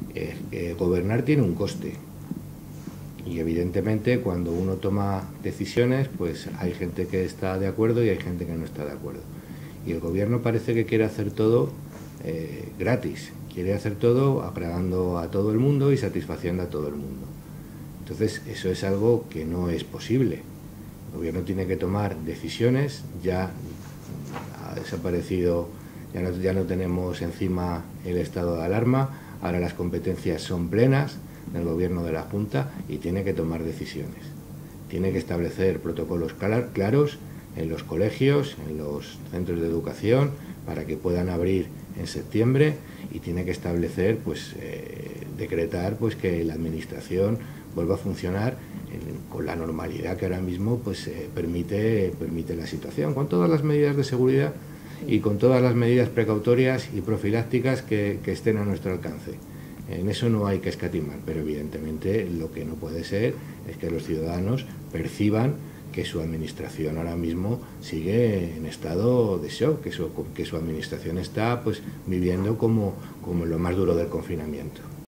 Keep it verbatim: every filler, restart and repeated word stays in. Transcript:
eh, eh, gobernar tiene un coste. Y evidentemente cuando uno toma decisiones, pues hay gente que está de acuerdo y hay gente que no está de acuerdo. Y el gobierno parece que quiere hacer todo eh, gratis, quiere hacer todo agradando a todo el mundo y satisfaciendo a todo el mundo. Entonces eso es algo que no es posible. El gobierno tiene que tomar decisiones, ya ha desaparecido, ya no, ya no tenemos encima el estado de alarma, ahora las competencias son plenas del gobierno de la Junta y tiene que tomar decisiones. Tiene que establecer protocolos claros en los colegios, en los centros de educación, para que puedan abrir en septiembre, y tiene que establecer, pues, eh, decretar pues que la administración vuelva a funcionar en, con la normalidad que ahora mismo pues eh, permite, permite la situación, con todas las medidas de seguridad y con todas las medidas precautorias y profilácticas que, que estén a nuestro alcance. En eso no hay que escatimar, pero evidentemente lo que no puede ser es que los ciudadanos perciban que su administración ahora mismo sigue en estado de shock, que su, que su administración está pues viviendo como, como lo más duro del confinamiento.